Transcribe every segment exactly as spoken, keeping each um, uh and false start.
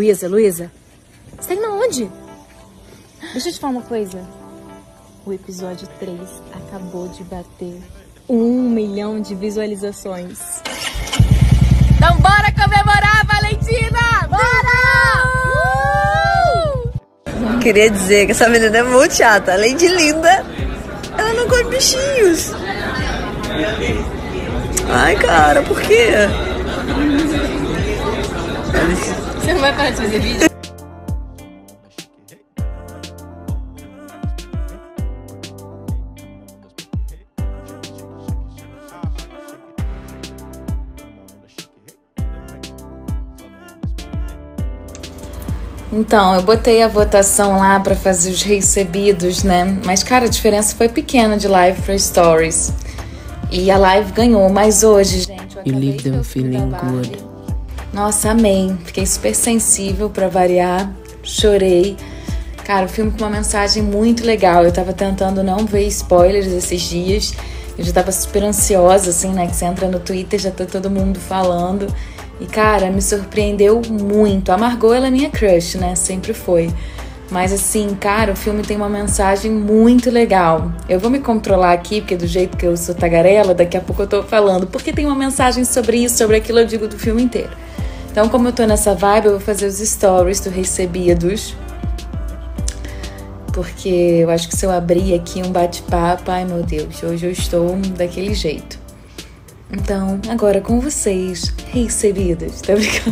Luísa, Luísa. Você tá indo aonde? Deixa eu te falar uma coisa. O episódio três acabou de bater um milhão de visualizações. Então bora comemorar, Valentina! Bora! Uh! Queria dizer que essa menina é muito chata. Além de linda, ela não come bichinhos. Ai, cara, por quê? Você não vai parar de fazer vídeo? Então, eu botei a votação lá pra fazer os recebidos, né? Mas, cara, a diferença foi pequena de live pra stories. E a live ganhou, mas hoje, gente, eu You leave them acabei de feeling good. Nossa, amei. Fiquei super sensível pra variar. Chorei. Cara, o filme com uma mensagem muito legal. Eu tava tentando não ver spoilers esses dias. Eu já tava super ansiosa, assim, né? Que você entra no Twitter, já tá todo mundo falando. E, cara, me surpreendeu muito. A Margot, ela é minha crush, né? Sempre foi. Mas, assim, cara, o filme tem uma mensagem muito legal. Eu vou me controlar aqui, porque do jeito que eu sou tagarela, daqui a pouco eu tô falando. Porque tem uma mensagem sobre isso, sobre aquilo, eu digo do filme inteiro. Então, como eu tô nessa vibe, eu vou fazer os stories do Recebidos. Porque eu acho que se eu abrir aqui um bate-papo, ai meu Deus, hoje eu estou daquele jeito. Então, agora com vocês, Recebidos, tá brincando?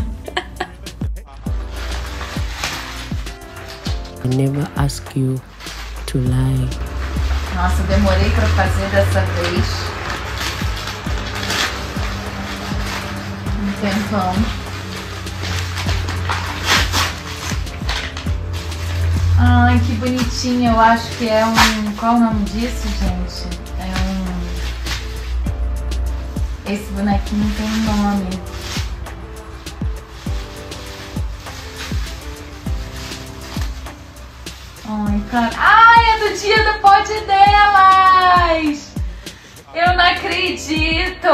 I never ask you to lie. Nossa, eu demorei pra fazer dessa vez. Um tempão. Ai, que bonitinho. Eu acho que é um... Qual é o nome disso, gente? É um... Esse bonequinho tem um nome. Ai, cara. Ai, é do dia do pod delas! Eu não acredito!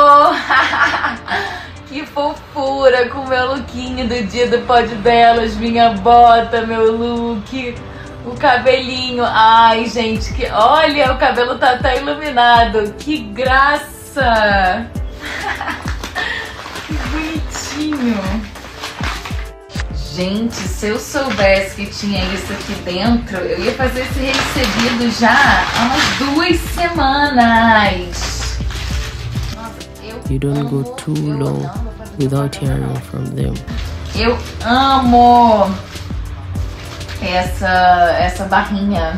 Que fofura com o meu lookinho do dia do pod delas, minha bota, meu look, o cabelinho. Ai, gente, que olha, o cabelo tá até iluminado. Que graça! Que bonitinho! Gente, se eu soubesse que tinha isso aqui dentro, eu ia fazer esse recebido já há umas duas semanas. Nossa, eu You don't amo, go too eu long amo fazer without isso. hearing from them. Eu amo essa, essa barrinha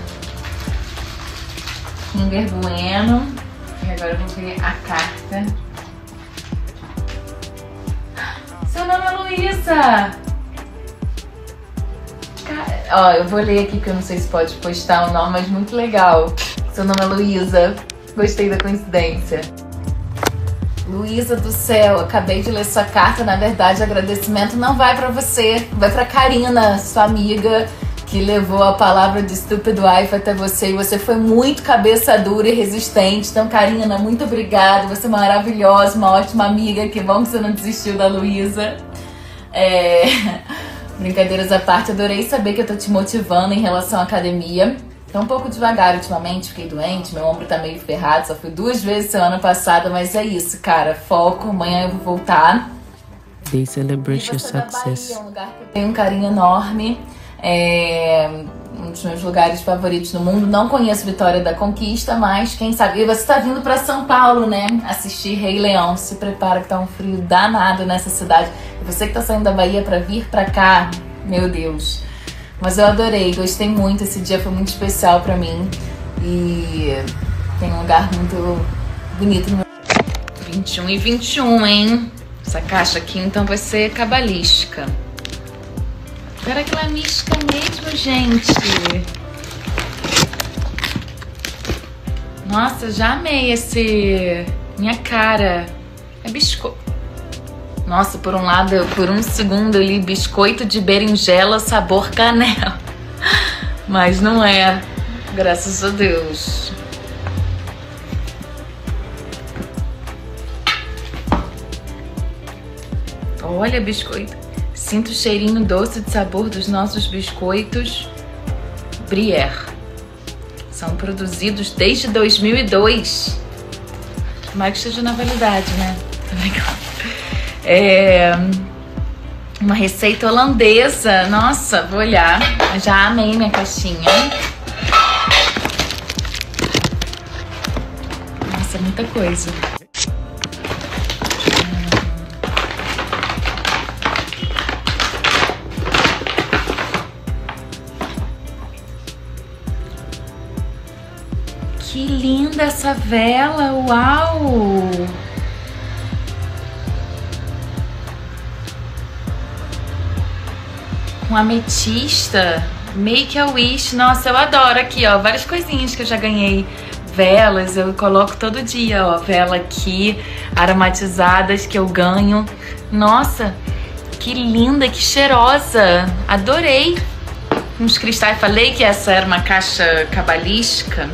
Kinder Bueno. E agora eu vou ver a carta. Seu nome é Luísa! Ó, eu vou ler aqui porque eu não sei se pode postar o nome, mas muito legal. Seu nome é Luísa. Gostei da coincidência. Luísa do céu, acabei de ler sua carta. Na verdade, o agradecimento não vai pra você, vai pra Karina, sua amiga, que levou a palavra de Stupid Wife até você. E você foi muito cabeça dura e resistente. Então, Karina, muito obrigada. Você é maravilhosa, uma ótima amiga. Que bom que você não desistiu da Luísa. É... Brincadeiras à parte, adorei saber que eu tô te motivando em relação à academia. Tô um pouco devagar ultimamente, fiquei doente, meu ombro tá meio ferrado, só fui duas vezes semana passada, mas é isso, cara, foco, amanhã eu vou voltar. They celebrate your Bahia, success. é um lugar que eu tenho um carinho enorme, é um dos meus lugares favoritos no mundo. Não conheço Vitória da Conquista, mas quem sabe, e você tá vindo pra São Paulo, né, assistir Rei Leão. Se prepara que tá um frio danado nessa cidade. E você que tá saindo da Bahia pra vir pra cá, meu Deus. Mas eu adorei, gostei muito, esse dia foi muito especial pra mim. E tem um lugar muito bonito no meu... vinte e um e vinte e um, hein? Essa caixa aqui então vai ser cabalística. Será que ela é mística mesmo, gente? Nossa, já amei esse... Minha cara. É biscoito. Nossa, por um lado, por um segundo eu li biscoito de berinjela sabor canela. Mas não é. Graças a Deus. Olha, biscoito. Sinto o cheirinho doce de sabor dos nossos biscoitos Gruyère. São produzidos desde dois mil e dois. Tomara que esteja na validade, né? É uma receita holandesa. Nossa, vou olhar. Já amei minha caixinha. Nossa, muita coisa. Que linda essa vela, uau! Com ametista, Make a Wish, nossa, eu adoro aqui, ó, várias coisinhas que eu já ganhei, velas, eu coloco todo dia, ó, vela aqui, aromatizadas que eu ganho, nossa, que linda, que cheirosa, adorei, uns cristais, falei que essa era uma caixa cabalística.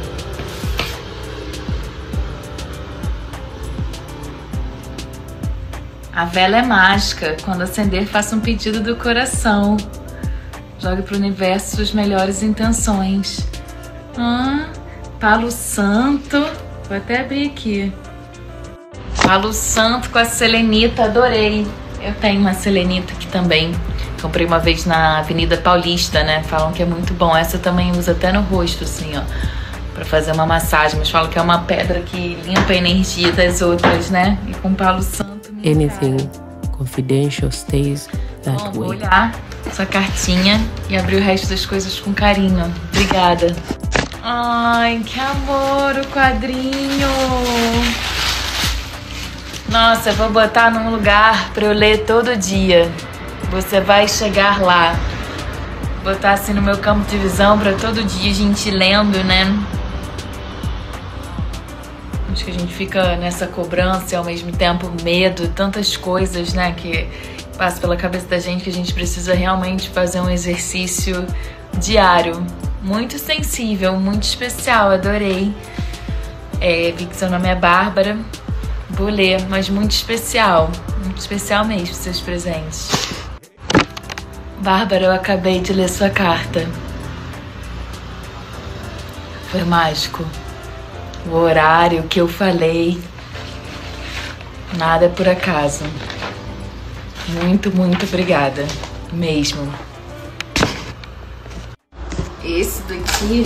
A vela é mágica. Quando acender, faça um pedido do coração. Jogue para o universo suas melhores intenções. Ah, Palo Santo. Vou até abrir aqui. Palo Santo com a selenita. Adorei. Eu tenho uma selenita aqui também. Comprei uma vez na Avenida Paulista, né? Falam que é muito bom. Essa eu também uso até no rosto, assim, ó. Pra fazer uma massagem. Mas falam que é uma pedra que limpa a energia das outras, né? E com Palo Santo... Anything confidential stays that Bom, vou way. olhar essa cartinha e abrir o resto das coisas com carinho. Obrigada. Ai, que amor, o quadrinho. Nossa, eu vou botar num lugar pra eu ler todo dia. Você vai chegar lá. Botar assim no meu campo de visão pra todo dia a gente lendo, né? Acho que a gente fica nessa cobrança e ao mesmo tempo medo, tantas coisas, né, que passam pela cabeça da gente que a gente precisa realmente fazer um exercício diário. Muito sensível, muito especial, adorei. É, vi que seu nome é Bárbara, vou ler, mas muito especial, muito especial mesmo seus presentes. Bárbara, eu acabei de ler sua carta. Foi mágico. O horário que eu falei, nada é por acaso. Muito, muito obrigada, mesmo. Esse daqui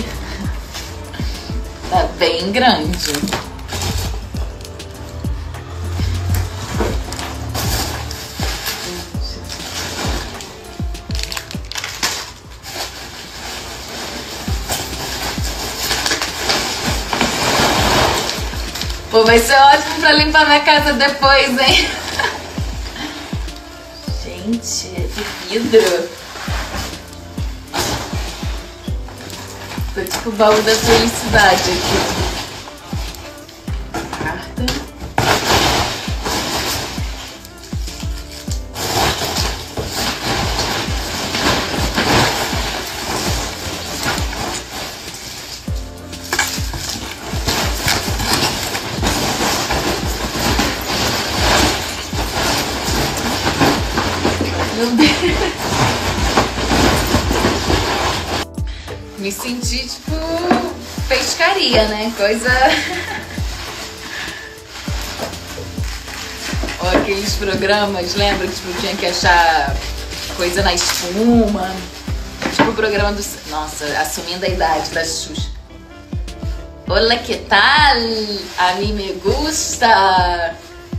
tá bem grande. Pô, vai ser ótimo pra limpar minha casa depois, hein? Gente, é de vidro. Tô tipo o baú da felicidade aqui. Carta. Meu Deus. Me senti tipo pescaria, né? Coisa... Ó, aqueles programas, lembra que tipo, tinha que achar coisa na espuma? Tipo o programa do... Nossa, assumindo a idade da Xuxa. Olá, que tal? A mim me gusta.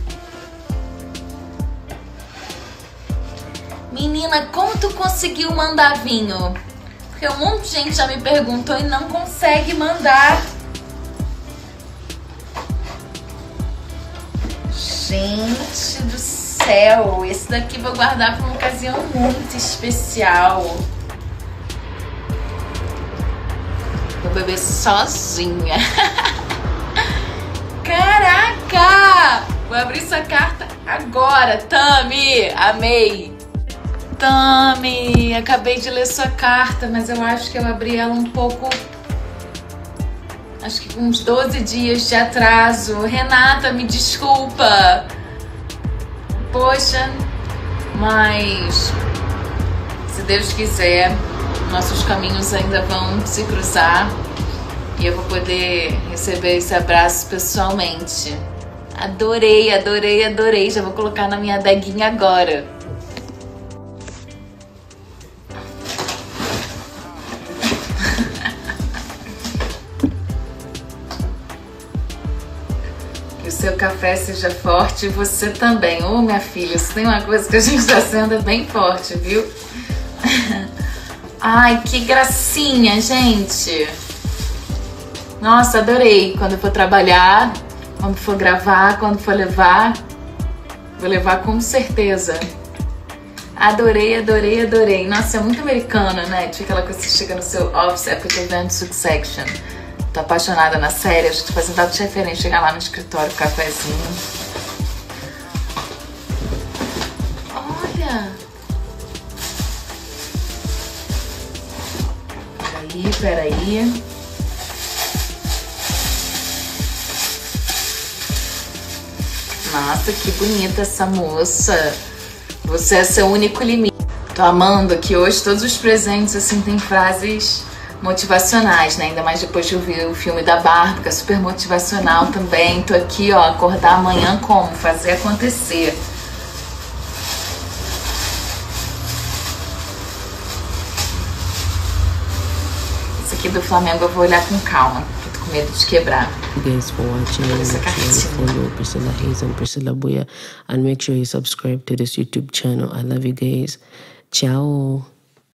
Menina, como tu conseguiu mandar vinho? Porque um monte de gente já me perguntou e não consegue mandar. Gente do céu, esse daqui vou guardar para uma ocasião muito especial. Vou beber sozinha. Caraca! Vou abrir sua carta agora, Tami! Amei! Tami, acabei de ler sua carta, mas eu acho que eu abri ela um pouco... Acho que com uns doze dias de atraso. Renata, me desculpa. Poxa, mas Deus quiser, nossos caminhos ainda vão se cruzar e eu vou poder receber esse abraço pessoalmente. Adorei, adorei, adorei. Já vou colocar na minha adeguinha agora. Que o seu café seja forte e você também. Ô, minha filha, isso tem uma coisa que a gente tá sendo bem forte, viu? Ai, que gracinha, gente. Nossa, adorei. Quando for trabalhar, quando for gravar, quando for levar, vou levar com certeza. Adorei, adorei, adorei. Nossa, é muito americana, né? Tipo aquela coisa que você chega no seu office, é porque eu tô vendo Succession. Tô apaixonada na série, a gente fazendo tanto de referência, chegar lá no escritório, cafezinho. Olha! Peraí, peraí. Nossa, que bonita essa moça. Você é seu único limite. Tô amando que hoje todos os presentes, assim, tem frases motivacionais, né? Ainda mais depois de eu ver o filme da Barbie, que é super motivacional também. Tô aqui, ó, acordar amanhã como? Fazer acontecer. Esse aqui do Flamengo eu vou olhar com calma, porque tô com medo de quebrar. Guys for watching, and make sure you follow Priscilla Hayes and Priscilla Boya, and make sure you subscribe to this YouTube channel. I love you guys. Ciao.